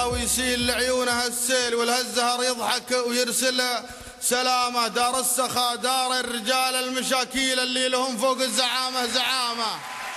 ويسيل لعيونها السيل والهالزهر يضحك ويرسل سلامة. دار السخاء دار الرجال المشاكيل اللي لهم فوق الزعامة زعامة.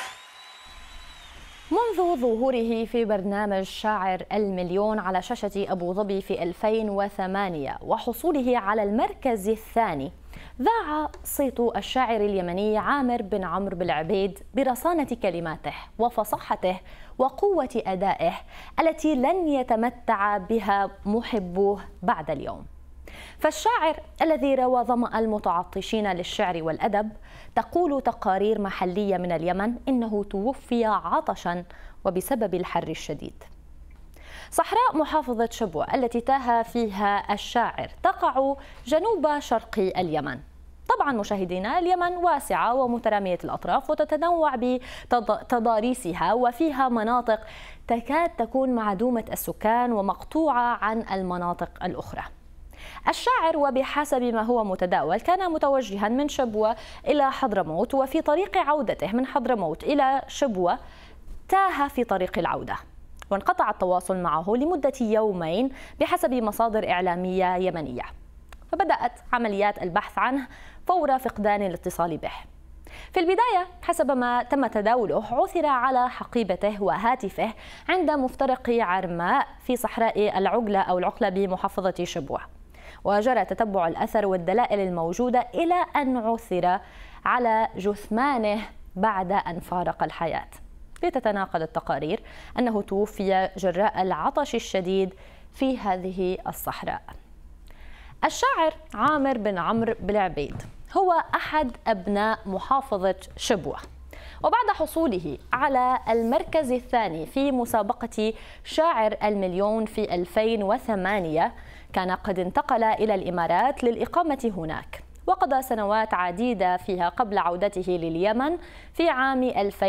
منذ ظهوره في برنامج شاعر المليون على شاشة أبو ظبي في 2008 وحصوله على المركز الثاني، ذاع صيت الشاعر اليمني عامر بن عمرو بالعبيد برصانة كلماته وفصاحته وقوة أدائه التي لن يتمتع بها محبوه بعد اليوم. فالشاعر الذي روى ظمأ المتعطشين للشعر والأدب، تقول تقارير محلية من اليمن إنه توفي عطشا وبسبب الحر الشديد. صحراء محافظة شبوة التي تاه فيها الشاعر تقع جنوب شرق اليمن. طبعا مشاهدينا، اليمن واسعة ومترامية الأطراف وتتنوع بتضاريسها، وفيها مناطق تكاد تكون معدومة السكان ومقطوعة عن المناطق الأخرى. الشاعر وبحسب ما هو متداول كان متوجها من شبوة إلى حضرموت، وفي طريق عودته من حضرموت إلى شبوة تاه في طريق العودة، وانقطع التواصل معه لمدة يومين بحسب مصادر إعلامية يمنية، فبدأت عمليات البحث عنه فور فقدان الاتصال به. في البداية حسب ما تم تداوله عثر على حقيبته وهاتفه عند مفترق عرماء في صحراء العقلة أو العقلة بمحافظة شبوة، وجرى تتبع الأثر والدلائل الموجودة إلى أن عثر على جثمانه بعد أن فارق الحياة. لتتناقل التقارير أنه توفي جراء العطش الشديد في هذه الصحراء. الشاعر عامر بن عمرو بالعبيد هو أحد أبناء محافظة شبوة، وبعد حصوله على المركز الثاني في مسابقة شاعر المليون في 2008 كان قد انتقل إلى الإمارات للإقامة هناك، وقضى سنوات عديدة فيها قبل عودته لليمن في عام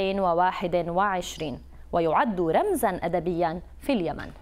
2021، ويعد رمزا أدبيا في اليمن.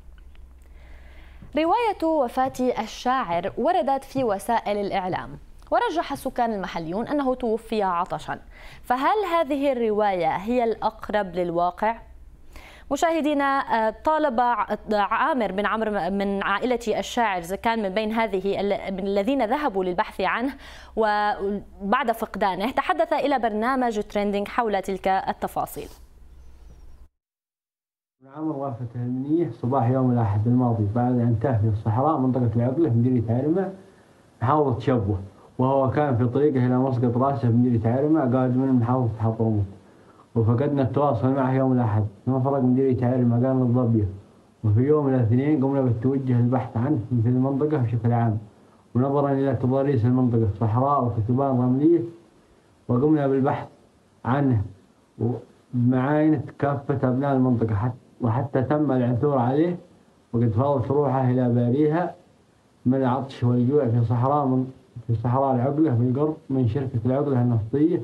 رواية وفاة الشاعر وردت في وسائل الإعلام، ورجح السكان المحليون أنه توفي عطشا، فهل هذه الرواية هي الأقرب للواقع؟ مشاهدينا، طالب عامر بن عمرو من عائلة الشاعر كان من بين هذه الذين ذهبوا للبحث عنه، وبعد فقدانه تحدث إلى برنامج تريندينج حول تلك التفاصيل. عمرو وافته المنية صباح يوم الأحد الماضي بعد أن تاه في الصحراء منطقة العقلة في مديرية عرمة محافظة شبوة، وهو كان في طريقه إلى مسقط راسه في مديرية عرمة قادم من محافظة حضرموت، وفقدنا التواصل معه يوم الأحد ثم فرق مديرية عرمة قام الضبية. وفي يوم الاثنين قمنا بالتوجه للبحث عنه في المنطقة بشكل عام، ونظرا إلى تضاريس المنطقة صحراء وكثبان رملية، وقمنا بالبحث عنه بمعاينة كافة أبناء المنطقة وحتى تم العثور عليه، وقد فاضت روحه إلى باريها من العطش والجوع في صحراء العقلة بالقرب من شركة العقلة النفطية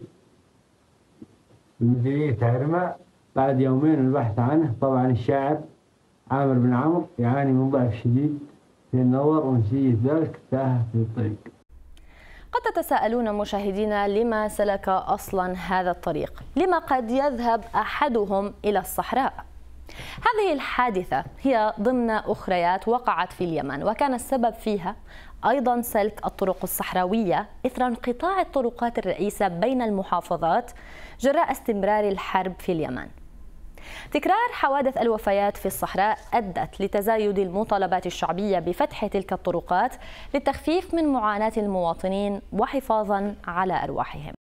بمديرية عرمة. بعد يومين من البحث عنه طبعا الشاعر عامر بن عمرو يعاني من ضعف شديد في النظر، ونتيجة ذلك تاه في الطريق. قد تتساءلون مشاهدينا لما سلك أصلا هذا الطريق؟ لما قد يذهب أحدهم إلى الصحراء؟ هذه الحادثة هي ضمن أخريات وقعت في اليمن، وكان السبب فيها أيضا سلك الطرق الصحراوية إثر انقطاع الطرقات الرئيسة بين المحافظات جراء استمرار الحرب في اليمن. تكرار حوادث الوفيات في الصحراء أدت لتزايد المطالبات الشعبية بفتح تلك الطرقات للتخفيف من معاناة المواطنين وحفاظا على أرواحهم.